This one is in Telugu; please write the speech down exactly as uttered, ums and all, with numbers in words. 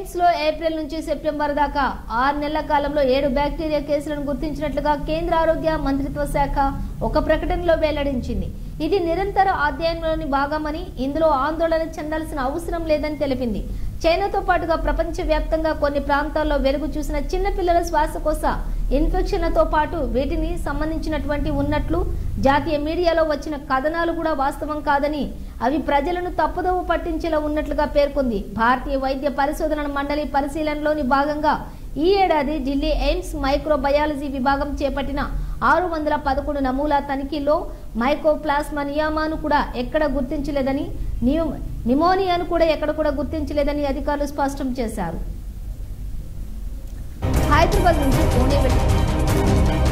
ఎయిమ్స్ లో ఏప్రిల్ నుంచి సెప్టెంబర్ దాకా ఆరు నెలల కాలంలో ఏడు బ్యాక్టీరియా కేసులను గుర్తించినట్లుగా కేంద్ర ఆరోగ్య మంత్రిత్వ శాఖ ఒక ప్రకటనలో వెల్లడించింది. ఇది నిరంతర అధ్యయనంలోని భాగమని, ఇందులో ఆందోళన చెందాల్సిన అవసరం లేదని తెలిపింది. చైనాతో పాటుగా ప్రపంచవ్యాప్తంగా కొన్ని ప్రాంతాల్లో వెలుగు చూసిన చిన్నపిల్లల శ్వాసకోశ ఇన్ఫెక్షన్లతో పాటు వీటిని సంబంధించినటువంటి ఉన్నట్లు జాతీయ మీడియాలో వచ్చిన కథనాలు కూడా వాస్తవం కాదని, అవి ప్రజలను తప్పుదోవ పట్టించేలా ఉన్నట్లుగా పేర్కొంది. భారతీయ వైద్య పరిశోధన మండలి పరిశీలనలోని భాగంగా ఈ ఏడాది ఢిల్లీ ఎయిమ్స్ మైక్రోబయాలజీ విభాగం చేపట్టిన ఆరు వందల పదకొండు నమూనా తనిఖీలో మైకోప్లాస్మా నియామాను కూడా ఎక్కడ గుర్తించలేదని, నిమోనియాను కూడా ఎక్కడ కూడా గుర్తించలేదని అధికారులు స్పష్టం చేశారు. హైదరాబాద్ నుంచి పూణే